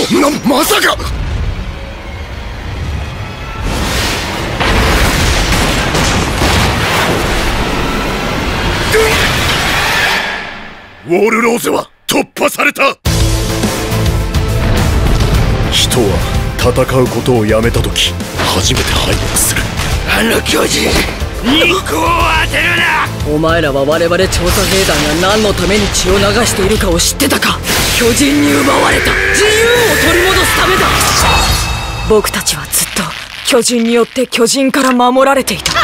まさか。ウォールローゼは突破された。人は戦うことをやめた時初めて敗北する。あの巨人、日光を当てるな。 お前らは我々調査兵団が何のために血を流しているかを知ってたか。巨人に奪われた自由を取り戻すためだ。僕たちはずっと巨人によって巨人から守られていた。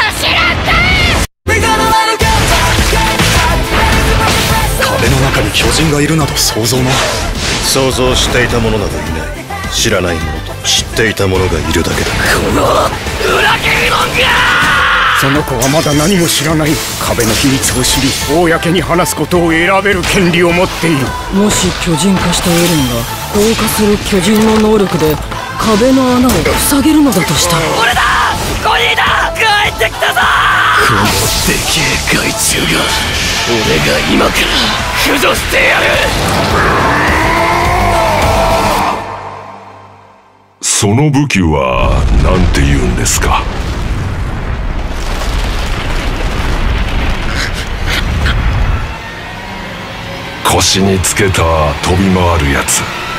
壁の中に巨人がいるなど想像も。 想像していた者などいない。知らない者と知っていた者がいるだけだ。 この裏切り者が。 その子はまだ何も知らない。壁の秘密を知り公に話すことを選べる権利を持っている。 もし巨人化したエレンが放火する巨人の能力で壁の穴を塞げるのだとしたら。 俺だ、コニーだ、帰ってきたぞ。このでけえ害虫が俺が今から駆除してやる。 その武器は何て言うんですか？腰につけた飛び回るやつ。